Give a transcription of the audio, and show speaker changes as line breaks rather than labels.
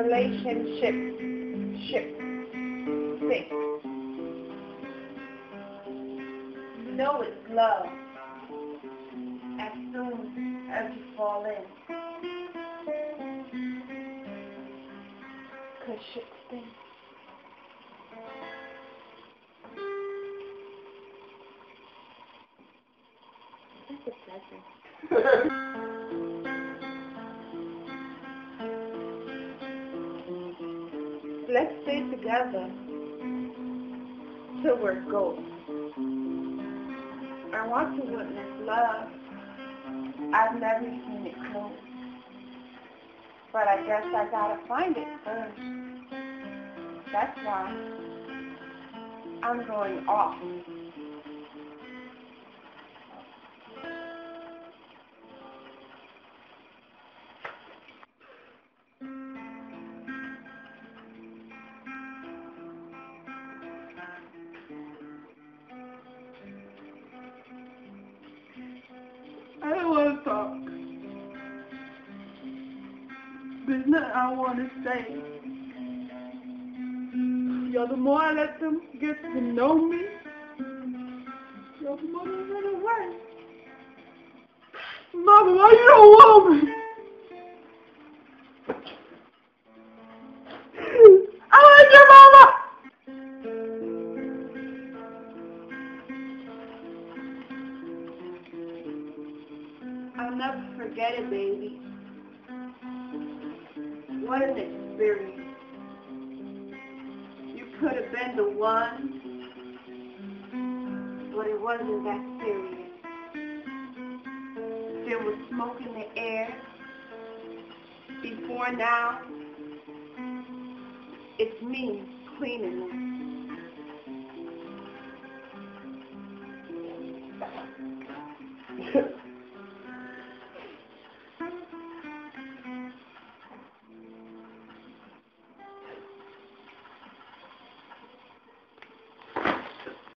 relationship thing. You know it's love as soon as you fall in. 'Cause shit stinks. That's depressing. Let's stay together till we're ghosts. I want to witness love. I've never seen it close. But I guess I gotta find it first. That's why I'm going off. I don't want to talk. There's nothing I want to say. Yo, the more I let them get to know me, yo, the more they run away. Mama, why you don't want me? I want your mama! I'll never forget it, baby. What an experience. You could have been the one, but it wasn't that serious. There was smoke in the air. Before now, it's me cleaning them.